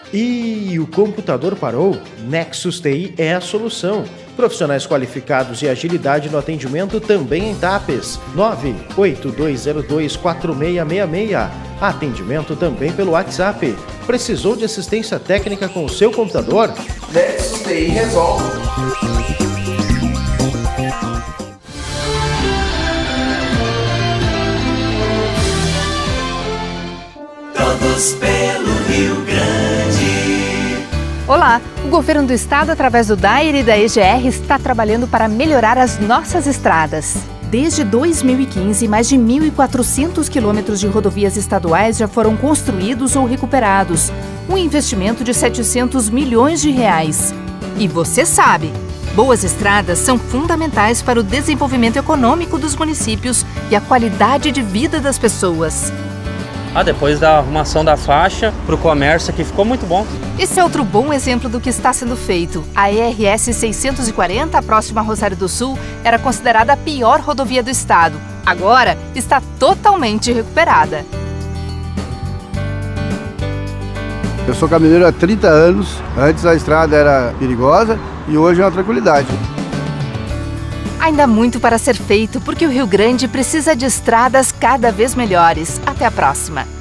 E o computador parou? Nexus TI é a solução. Profissionais qualificados e agilidade no atendimento também em Tapes. 982024666. Atendimento também pelo WhatsApp. Precisou de assistência técnica com o seu computador? Nexus TI resolve. Todos pelo Rio Grande. Olá, o governo do estado, através do DAIR e da EGR, está trabalhando para melhorar as nossas estradas. Desde 2015, mais de 1.400 quilômetros de rodovias estaduais já foram construídos ou recuperados. Um investimento de 700 milhões de reais. E você sabe, boas estradas são fundamentais para o desenvolvimento econômico dos municípios e a qualidade de vida das pessoas. Depois da arrumação da faixa para o comércio aqui ficou muito bom. Esse é outro bom exemplo do que está sendo feito. A ERS 640, próxima a Rosário do Sul, era considerada a pior rodovia do estado. Agora está totalmente recuperada. Eu sou caminhoneiro há 30 anos. Antes a estrada era perigosa e hoje é uma tranquilidade. Ainda há muito para ser feito, porque o Rio Grande precisa de estradas cada vez melhores. Até a próxima!